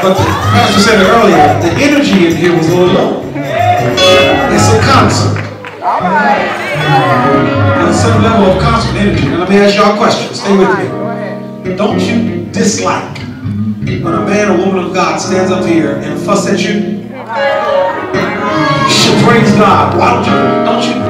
But the pastor said it earlier, the energy in here was a little low. It's a concert. There's a certain level of concert energy. Now let me ask y'all a question. Stay with me. Don't you dislike when a man or woman of God stands up here and fuss at you? You should praise God. Why don't you